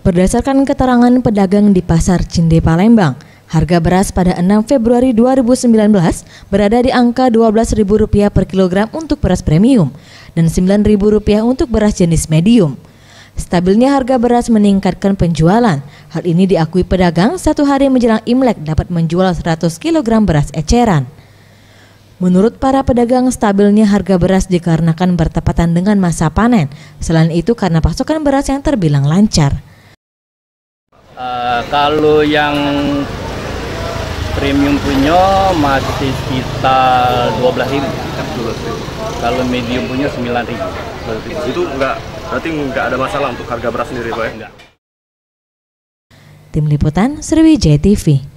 Berdasarkan keterangan pedagang di Pasar Cinde Palembang, harga beras pada 6 Februari 2019 berada di angka Rp12.000 per kilogram untuk beras premium dan Rp9.000 untuk beras jenis medium. Stabilnya harga beras meningkatkan penjualan. Hal ini diakui pedagang satu hari menjelang Imlek dapat menjual 100 kg beras eceran. Menurut para pedagang, stabilnya harga beras dikarenakan bertepatan dengan masa panen. Selain itu karena pasokan beras yang terbilang lancar. Kalau yang premium punya masih sekitar 12.000. Kalau medium punya 9.000. Itu berarti nggak ada masalah untuk harga beras sendiri, Pak? Enggak. Tim Liputan Sriwijaya TV.